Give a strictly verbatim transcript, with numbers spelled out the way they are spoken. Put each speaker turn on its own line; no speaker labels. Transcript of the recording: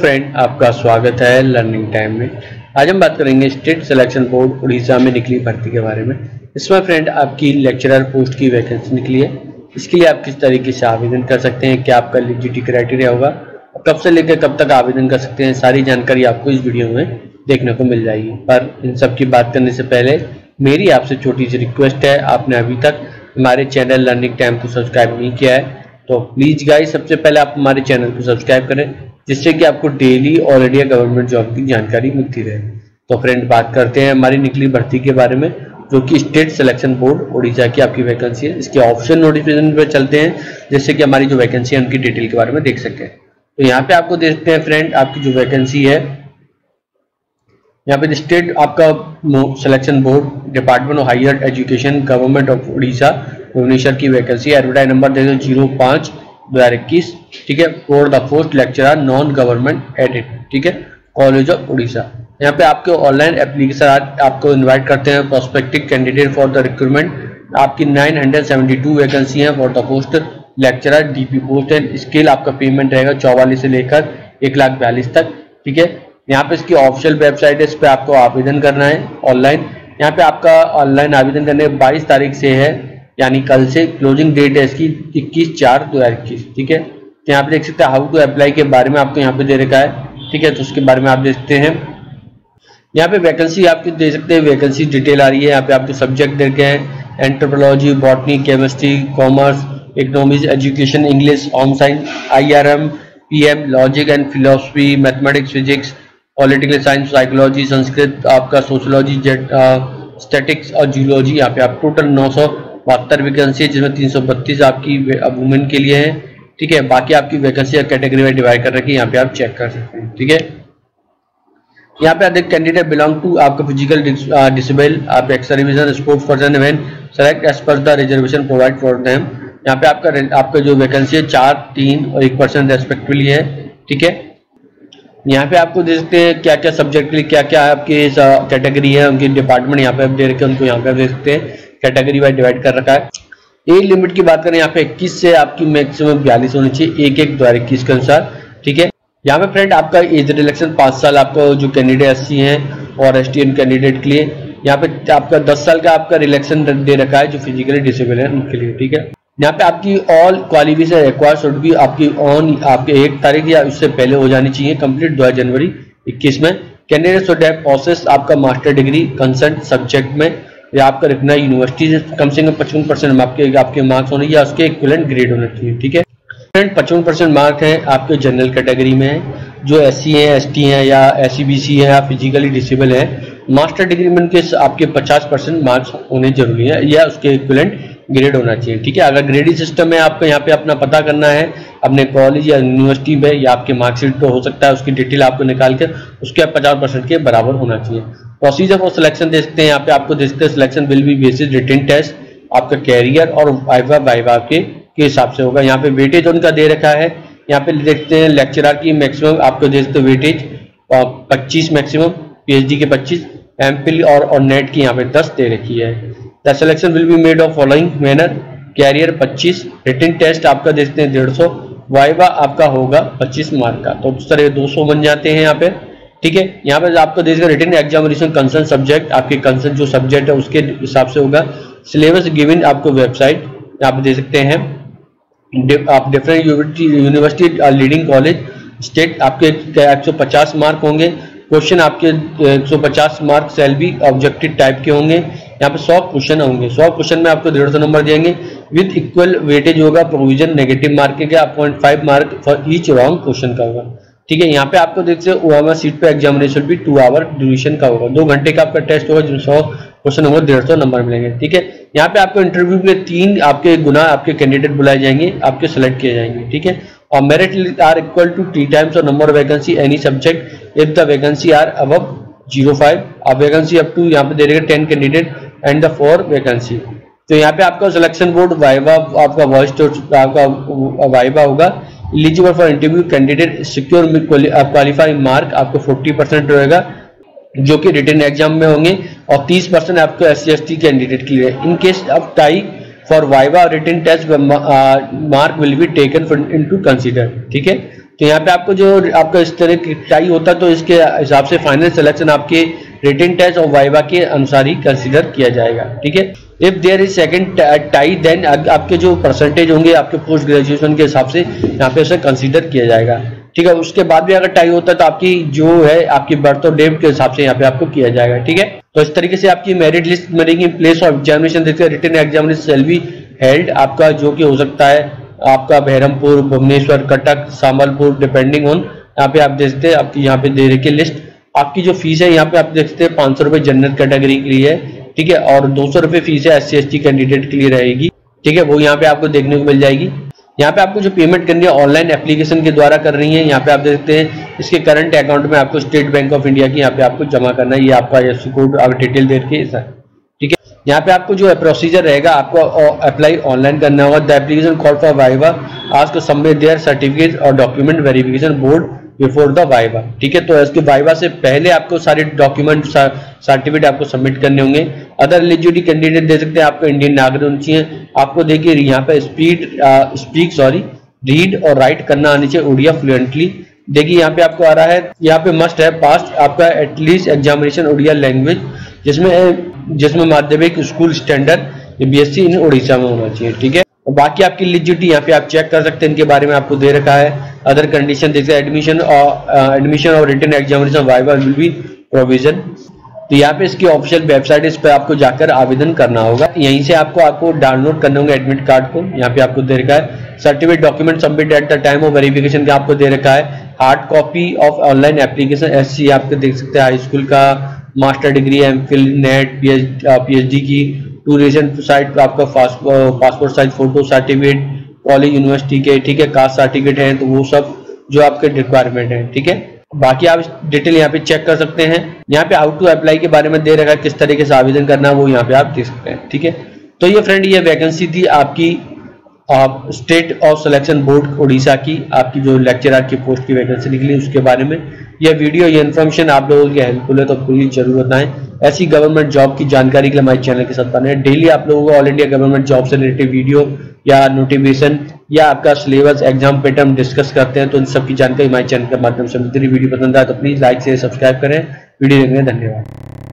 Friend, आपका स्वागत है लर्निंग टाइम में। आज हम बात करेंगे स्टेट सिलेक्शन बोर्ड उड़ीसा में निकली भर्ती के बारे में। इसमें फ्रेंड आपकी लेक्चरर पोस्ट की वैकेंसी निकली है। इसके लिए आप किस तरीके से आवेदन कर सकते हैं, क्या आपका एलिजिबिलिटी क्राइटेरिया होगा, कब से लेकर कब तक आवेदन कर सकते हैं, सारी जानकारी आपको इस वीडियो में देखने को मिल जाएगी। पर इन सब की बात करने से पहले मेरी आपसे छोटी सी रिक्वेस्ट है, आपने अभी तक हमारे चैनल लर्निंग टाइम को सब्सक्राइब नहीं किया है तो प्लीज गाइस सबसे पहले आप हमारे चैनल को सब्सक्राइब करें, जिससे कि आपको daily all India government job की जानकारी मिलती रहे। तो फ्रेंड बात करते हैं हमारी निकली भर्ती के बारे में, जो कि स्टेट सिलेक्शन बोर्ड उड़ीसा की आपकी वैकेंसी है। इसके ऑप्शन नोटिफिकेशन पर चलते हैं, जिससे कि हमारी जो वैकेंसी है उनकी डिटेल के बारे में देख सकें। तो यहाँ पे आपको देखते हैं फ्रेंड, आपकी जो वैकेंसी है यहाँ पे स्टेट आपका selection board department of higher education government of Odisha Bhubaneswar की वैकेंसी, एडवर्टाइज नंबर देखो जीरो पाँच दो हजार इक्कीस, ठीक है, for the post lecturer non government aided, ठीक है, कॉलेज ऑफ उड़ीसा। यहाँ पे आपके ऑनलाइन एप्लीकेशन आपको इनवाइट करते हैं prospective candidate for the recruitment. आपकी nine hundred seventy two vacancy है for the post lecturer DP post and scale आपका पेमेंट रहेगा चौवालीस से लेकर एक लाख बयालीस तक, ठीक है। यहाँ पे इसकी ऑफिशियल वेबसाइट है, इस पर आपको आवेदन करना है ऑनलाइन। यहाँ पे आपका ऑनलाइन आवेदन करने बाईस तारीख से है, यानी कल से। क्लोजिंग डेट है इसकी इक्कीस चार दो हजार इक्कीस, ठीक है। तो यहाँ पे देख सकते हैं हाउ टू अप्लाई के बारे में आपको यहाँ पे दे रखा है, ठीक है, तो उसके बारे में आप देख सकते हैं। यहाँ पे वैकेंसी आपकी दे सकते हैं, वैकेंसी डिटेल आ रही है। यहाँ पे आपके सब्जेक्ट दे रखे हैं, anthropology, botany, chemistry, commerce, economics, education, English, home science, I R M, P M, logic and philosophy, mathematics, physics, political science, psychology, Sanskrit, आपका सोशोलॉजी, स्टैटिक्स और जियोलॉजी। यहाँ पे आप टोटल नौ सौ बहत्तर वैकेंसी है, जिसमें तीन सौ बत्तीस आपकी वुमेन के लिए है, ठीक है। बाकी आपकी वैकेंसी कैटेगरी में डिवाइड कर रखी है, यहाँ पे आप चेक कर सकते हैं, ठीक है। यहाँ पे अधिक कैंडिडेट बिलोंग टू आपका फिजिकल डिसेबल, आप ex revision sports person when select as per the reservation provide for them. यहाँ पे आपका आपका जो वैकेंसी है चार, तीन और एक परसेंट रेस्पेक्टिवली है, ठीक है। यहाँ पे आपको देख सकते हैं क्या क्या सब्जेक्ट के लिए क्या क्या आपकी कैटेगरी है, उनकी डिपार्टमेंट यहाँ पे आप दे रखे हैं, उनको यहाँ पे आप देख सकते हैं कैटेगरी वाइज डिवाइड कर रखा है। एज लिमिट की बात करें, यहाँ पे इक्कीस से आपकी मैक्सिमम बयालीस होनी चाहिए, एक एक दो हजार इक्कीस के अनुसार, ठीक है। यहाँ पे फ्रेंड आपका एज रिलेक्शन पाँच साल आपका जो कैंडिडेट एस सी है और एस टी एन कैंडिडेट के लिए। यहाँ पे आपका दस साल का आपका रिलेक्शन दे रखा है जो फिजिकली डिसेबल है उनके लिए, ठीक है। यहाँ पे आपकी all qualification required should be आपकी ऑन आपके एक तारीख या उससे पहले हो जानी चाहिए कंप्लीट दो जनवरी इक्कीस में। कैंडिडेट शुड हैव प्रोसेस आपका मास्टर डिग्री कंसर्न सब्जेक्ट में, या आपका रखना यूनिवर्सिटी से कम से कम पचपन परसेंट आपके आपके मार्क्स होने या उसके इक्विवेलेंट ग्रेड होना चाहिए, ठीक है। फ्रेंड पचपन परसेंट मार्क है आपके जनरल कैटेगरी में है, जो एस सी है, एस टी है या एस सी बी सी है या फिजिकली डिसेबल है। मास्टर डिग्री में उनके आपके पचास परसेंट मार्क्स होने जरूरी है या उसके इक्विवेलेंट ग्रेड होना चाहिए, ठीक है। अगर ग्रेडिंग सिस्टम है आपको यहाँ पे अपना पता करना है अपने कॉलेज या यूनिवर्सिटी में, या आपके मार्कशीट तो हो सकता है उसकी डिटेल आपको निकाल के उसके पचास परसेंट के बराबर होना चाहिए। प्रोसीजर फॉर सिलेक्शन दे सकते हैं, यहाँ पे आपको देखते हैं selection will be basis written test, आपका कैरियर और वाइवा वाइवा के के हिसाब से होगा। यहाँ पे वेटेज उनका दे रखा है, यहाँ पे देखते हैं लेक्चरर की मैक्सिमम आपको दे सकते वेटेज पच्चीस मैक्सिमम, पीएचडी के पच्चीस, एमफिल और, और नेट की यहाँ पे दस दे रखी है। The selection will be made of following manner, career पच्चीस, रिटन टेस्ट आपका देखते हैं डेढ़ सौ, वाइवा आपका होगा पच्चीस मार्क का, तो उस तरह दो सौ बन जाते हैं यहाँ पे, ठीक है। यहाँ पे आपको देखिए रिटन एग्जामिनेशन कंसर्न सब्जेक्ट आपके कंसर्न जो सब्जेक्ट है उसके हिसाब से होगा। सिलेबस गिवन आपको वेबसाइट आप दे सकते हैं, आप different university leading college state आपके एक सौ पचास मार्क होंगे। क्वेश्चन आपके एक सौ पचास mark shall be objective type के होंगे। यहाँ पे सौ क्वेश्चन होंगे, सौ क्वेश्चन में आपको डेढ़ सौ नंबर देंगे विद इक्वल वेटेज होगा। प्रोविजन नेगेटिव मार्किंग का point five mark for each wrong question का होगा, ठीक है। यहाँ पे आपको देखते हैं ओबामा सीट पे एग्जामिनेशन भी टू आवर ड्यूरेशन का होगा, दो घंटे का आपका टेस्ट होगा जिसमें सौ क्वेश्चन होगा, डेढ़ सौ नंबर मिलेंगे, ठीक है। यहाँ पे आपको इंटरव्यू में तीन आपके गुना आपके कैंडिडेट बुलाए जाएंगे, आपके सेलेक्ट किए जाएंगे, ठीक है। और merit are equal to three times और number of vacancy any subject if the vacancy are above zero five, अब वैकेंसी अप टू यहाँ पे दे देगा ten candidate and the four vacancy. तो यहाँ पे आपका सिलेक्शन बोर्ड वाइवा आपका वॉइस आपका वाइवा होगा। Eligible for interview candidate secure qualifying mark आपको फोर्टी परसेंट रहेगा जो कि रिटन एग्जाम में होंगे, और तीस परसेंट आपको S C S T candidate के लिए। In case of tie for viva written test mark will be taken into consider, ठीक है। तो यहाँ पे आपको जो आपका इस तरह की टाई होता है तो इसके हिसाब से फाइनल सिलेक्शन आपके रिटन टेस्ट और वाइवा के अनुसार ही कंसीडर किया जाएगा। ठीक है, if there is second tie then आपके जो परसेंटेज होंगे आपके पोस्ट ग्रेजुएशन के हिसाब से यहाँ पे उसे कंसीडर किया जाएगा। ठीक है, उसके बाद भी अगर टाई होता है तो आपकी जो है आपकी बर्थ और डेट के हिसाब से यहाँ पे आपको किया जाएगा। ठीक है, तो इस तरीके से आपकी मेरिट लिस्ट बनेगी। प्लेस ऑफ एग्जामिनेशन देखिए written examination shall be held आपका जो कि हो सकता है आपका बहरमपुर, भुवनेश्वर, कटक, संबलपुर डिपेंडिंग ऑन यहाँ पे आप देख सकते हैं आपकी यहाँ पे दे रखी लिस्ट। आपकी जो फीस है यहाँ पे आप देख सकते हैं पाँच सौ रुपये जनरल कैटेगरी के लिए, ठीक है, और दो सौ रुपये फीस है S C S T candidate के लिए रहेगी। ठीक है, वो यहाँ पे आपको देखने को मिल जाएगी। यहाँ पे आपको जो पेमेंट करनी है ऑनलाइन एप्लीकेशन के द्वारा कर रही है। यहाँ पे आप देख सकते हैं इसके करंट अकाउंट में आपको स्टेट बैंक ऑफ इंडिया की यहाँ पे आपको जमा करना है। ये आपका एस कोड आप डिटेल दे के, ठीक है। यहाँ पे आपको जो प्रोसीजर रहेगा आपको अप्लाई ऑनलाइन करना होगा। The application call for viva ask submit their certificate और document verification board before the viva. ठीक है, तो इसके वाइवा से पहले आपको सारे डॉक्यूमेंट सर्टिफिकेट आपको सबमिट करने होंगे। अदर एलिजिबिलिटी कैंडिडेट दे सकते हैं आपको इंडियन नागरिक होनी चाहिए। आपको देखिए यहाँ पे स्पीड स्पीक सॉरी रीड और राइट करना आनी चाहिए उड़िया फ्लुएंटली। देखिए यहाँ पे आपको आ रहा है, यहाँ पे मस्ट है पास आपका एटलीस्ट एग्जामिनेशन उड़िया लैंग्वेज जिसमें जिसमें माध्यमिक school standard BSc in Odisha में होना चाहिए। ठीक है, और बाकी आपकी एलिजिबिलिटी यहाँ पे आप चेक कर सकते हैं, इनके बारे में आपको दे रखा है। अदर कंडीशन देखिए एडमिशन और एडमिशन और written examination viva will be provision. तो यहाँ पे इसकी ऑफिशियल वेबसाइट इस पर आपको जाकर आवेदन करना होगा। यहीं से आपको आपको डाउनलोड करने होंगे एडमिट कार्ड को। यहाँ पे आपको दे रखा है certificate document submit at the time of verification का आपको दे रखा है। Hard copy of online application S C आपको देख सकते हैं, हाई स्कूल का, master degree, M Phil, NET, P H D की, टू रीजन साइट आपका passport size photo, certificate college university के, ठीक है, कास्ट सर्टिफिकेट है, तो वो सब जो आपके रिक्वायरमेंट है। ठीक है, बाकी आप डिटेल यहाँ पे चेक कर सकते हैं। यहाँ पे हाउ टू अप्लाई के बारे में दे रखा है, किस तरीके से आवेदन करना है वो यहाँ पे आप देख सकते हैं। ठीक है, तो ये फ्रेंड ये वैकेंसी थी आपकी आप state of selection board Odisha की, आपकी जो लेक्चरर की पोस्ट की वैकेंसी निकली उसके बारे में यह वीडियो ये इन्फॉर्मेशन आप लोगों के हेल्पफुल है तो प्लीज जरूर बताएं। ऐसी गवर्नमेंट जॉब की जानकारी के लिए हमारे चैनल के साथ बने। डेली आप लोगों को ऑल इंडिया गवर्नमेंट जॉब से रिलेटेड वीडियो या नोटिफिकेशन या आपका सिलेबस एग्जाम पैटर्न डिस्कस करते हैं, तो इन सब की जानकारी हमारे चैनल के माध्यम से मिलती है। वीडियो पसंद आए तो प्लीज लाइक से सब्सक्राइब करें। वीडियो देखने धन्यवाद।